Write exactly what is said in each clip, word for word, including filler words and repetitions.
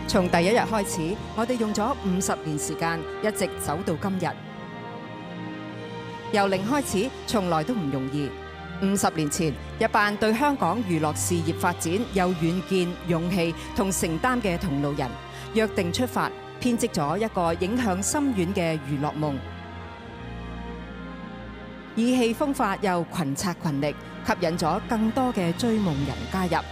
從第一日開始，我哋用咗五十年時間，一直走到今日。由零開始，從來都唔容易。五十年前，一班對香港娛樂事業發展有遠見、勇氣同承擔嘅同路人，約定出發，編織咗一個影響深遠嘅娛樂夢。意氣風發又群策群力，吸引咗更多嘅追夢人加入。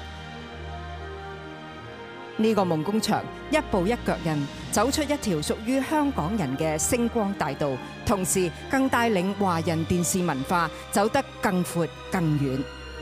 呢個夢工場一步一腳印，走出一條屬於香港人嘅星光大道，同時更帶領華人電視文化走得更闊更遠。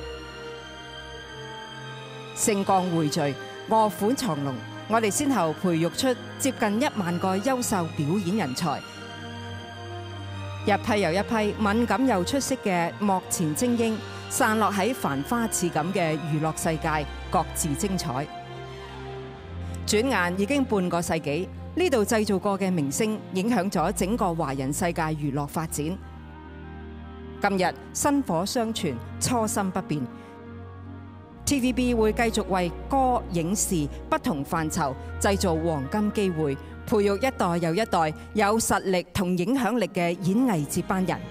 星光匯聚，臥虎藏龍，我哋先後培育出接近一萬個優秀表演人才，一批又一批敏感又出色嘅幕前精英，散落喺繁花似錦嘅娛樂世界，各自精彩。轉眼已經半個世紀，呢度製造過嘅明星影響咗整個華人世界娛樂發展。今日薪火相傳，初心不變。T V B 會繼續為歌、影視不同範疇製造黃金機會，培育一代又一代有實力同影響力嘅演藝接班人。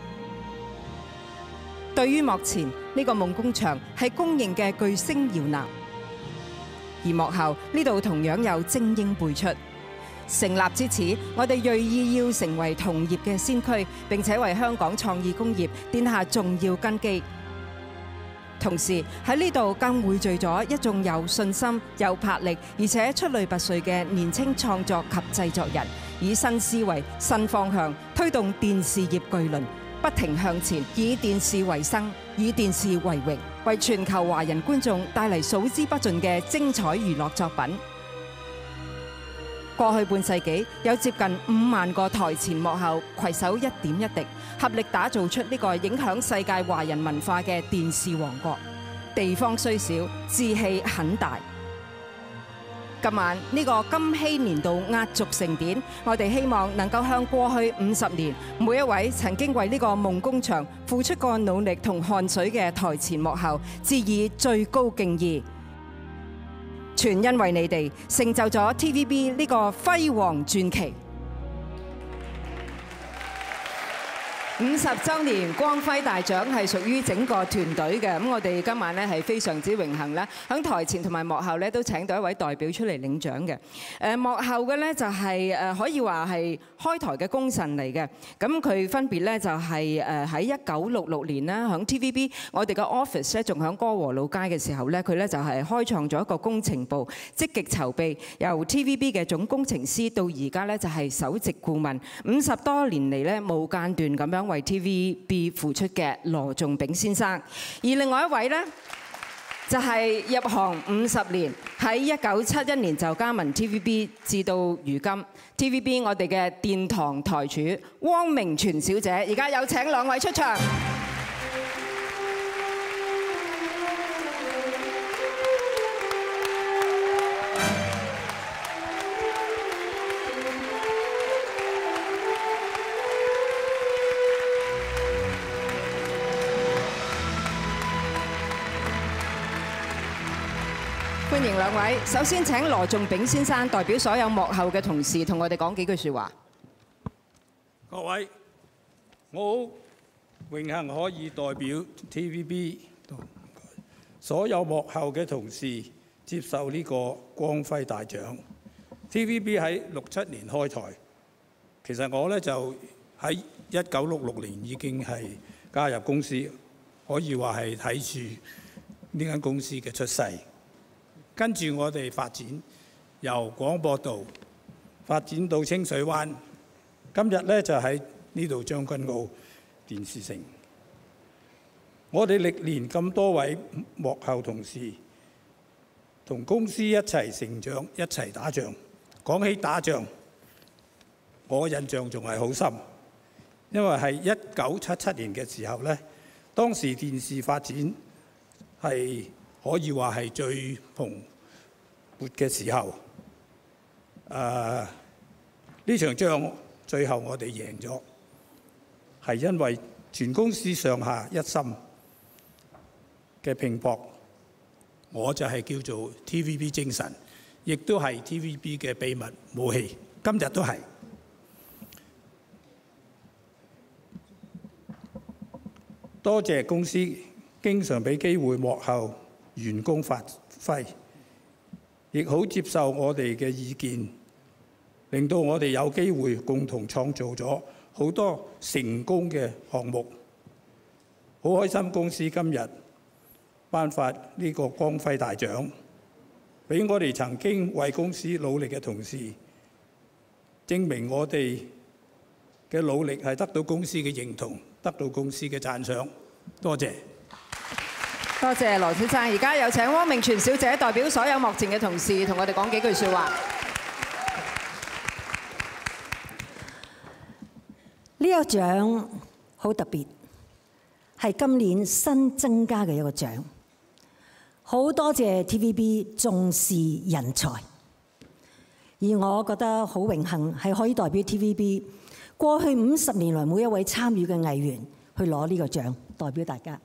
對於幕前呢個夢工場係公認嘅巨星搖籃。而幕後呢度同樣有精英輩出。成立之始，我哋銳意要成為同業嘅先驅，並且為香港創意工業奠下重要根基。同時喺呢度更匯聚咗一眾有信心、有魄力，而且出類拔萃嘅年輕創作及製作人，以新思維、新方向推動電視業巨輪不停向前，以電視為生，以電視為榮，為全球華人觀眾帶嚟數之不盡嘅精彩娛樂作品。過去半世紀，有接近五萬個台前幕後攜手一點一滴，合力打造出呢個影響世界華人文化嘅電視王國。地方雖小，志氣很大。今晚呢個金禧年度壓軸盛典，我哋希望能夠向過去五十年每一位曾經為呢個夢工場付出過努力同汗水嘅台前幕後致以最高敬意。全因為你哋成就咗 T V B 呢個輝煌傳奇。五十週年光輝大獎係屬於整個團隊嘅，咁我哋今晚咧係非常之榮幸啦，喺台前同埋幕後咧都請到一位代表出嚟領獎嘅。誒幕後嘅咧就係誒可以話係開台嘅功臣嚟嘅，咁佢分別咧就係誒喺一九六六年啦，喺 T V B 我哋嘅 office 咧仲喺歌和老街嘅時候咧，佢咧就係開創咗一個工程部，積極籌備，由 T V B 嘅總工程師到而家咧就係首席顧問，五十多年嚟咧冇間斷咁樣為 T V B 付出嘅羅仲炳先生，而另外一位呢，就係入行五十年，喺一九七一年就加盟 T V B， 至到如今 T V B 我哋嘅殿堂台柱汪明荃小姐，而家有請兩位出場。歡迎兩位。首先請羅仲炳先生代表所有幕後嘅同事同我哋講幾句説話。 各位，我好榮幸可以代表 T V B 所有幕後嘅同事接受呢個光輝大獎。T V B 喺六七年開台，其實我呢就喺一九六六年已經係加入公司，可以話係睇住呢間公司嘅出世。跟住我哋發展，由廣播道發展到清水灣，今日呢就喺呢度將軍澳電視城。我哋歷年咁多位幕後同事，同公司一齊成長，一齊打仗。講起打仗，我印象仲係好深，因為係一九七七年嘅時候呢，當時電視發展係可以話係最蓬勃嘅時候，誒、uh, 呢場仗最後我哋贏咗，係因為全公司上下一心嘅拼搏，我就係叫做 T V B 精神， 亦都係 T V B 嘅秘密武器，今日都係。多謝公司經常俾機會幕後員工發揮，亦好接受我哋嘅意見，令到我哋有機會共同創造咗好多成功嘅項目。好開心公司今日頒發呢個光輝大獎，俾我哋曾經為公司努力嘅同事，證明我哋嘅努力係得到公司嘅認同，得到公司嘅讚賞。多謝。 多謝羅先生。而家有請汪明荃小姐代表所有幕前嘅同事同我哋講幾句説話。 呢個獎好特別，係今年新增加嘅一個獎。好多謝 T V B 重視人才，而我覺得好榮幸係可以代表 T V B 過去五十年來每一位參與嘅藝員去攞呢個獎，代表大家。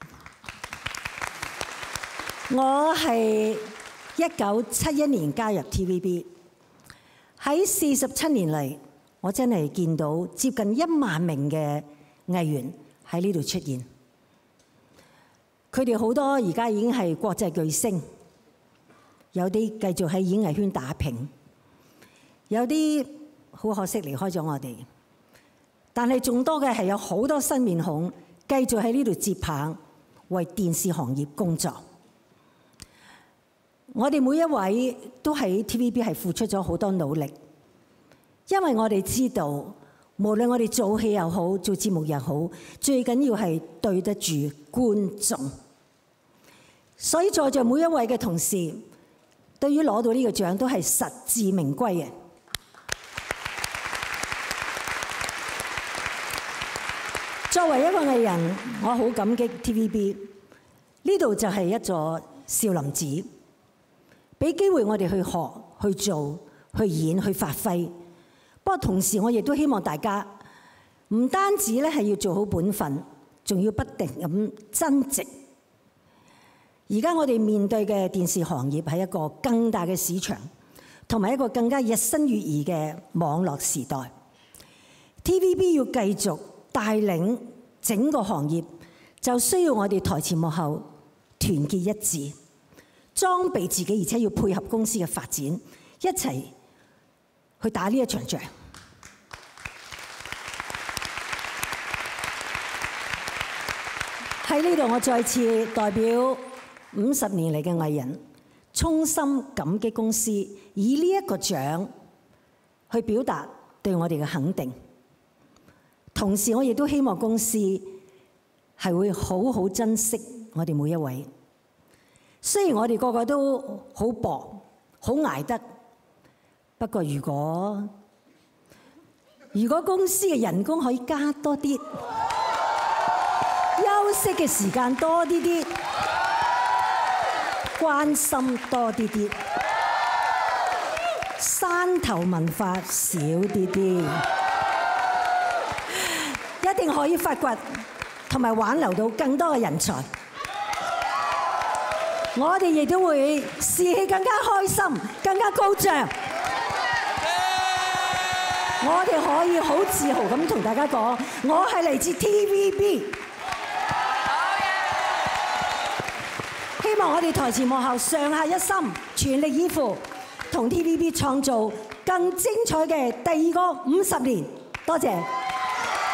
我係一九七一年加入 T V B， 喺四十七年嚟，我真係見到接近一萬名嘅藝員喺呢度出現。佢哋好多而家已經係國際巨星，有啲繼續喺演藝圈打拼，有啲好可惜離開咗我哋。但係仲多嘅係有好多新面孔繼續喺呢度接棒，為電視行業工作。我哋每一位都喺 T V B 係付出咗好多努力，因為我哋知道，無論我哋做戲又好，做節目又好，最緊要係對得住觀眾。所以在座每一位嘅同事，對於攞到呢個獎都係實至名歸嘅。作為一個藝人，我好感激 T V B， 呢度就係一座少林寺，俾機會我哋去學、去做、去演、去發揮。不過同時，我亦都希望大家唔單止咧係要做好本分，仲要不停咁增值。而家我哋面對嘅電視行業係一個更大嘅市場，同埋一個更加日新月異嘅網絡時代。T V B 要繼續帶領整個行業，就需要我哋台前幕後團結一致，裝備自己，而且要配合公司嘅發展，一齊去打呢一場仗。喺呢度，我再次代表五十年嚟嘅藝人，衷心感激公司以呢一個獎去表達對我哋嘅肯定。同時，我亦都希望公司係會好好珍惜我哋每一位。雖然我哋個個都好薄，好捱得，不過如果如果公司嘅人工可以加多啲，休息嘅時間多啲啲，關心多啲啲，山頭文化少啲啲，一定可以發掘同埋挽留到更多嘅人才。我哋亦都會士氣更加開心，更加高漲。我哋可以好自豪咁同大家講，我係嚟自 T V B。希望我哋台前幕後上下一心，全力以赴，同 T V B 創造更精彩嘅第二個五十年。多謝。